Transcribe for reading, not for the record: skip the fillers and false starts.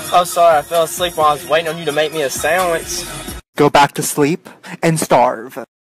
Oh, sorry, I fell asleep while I was waiting on you to make me a sandwich. Go back to sleep and starve.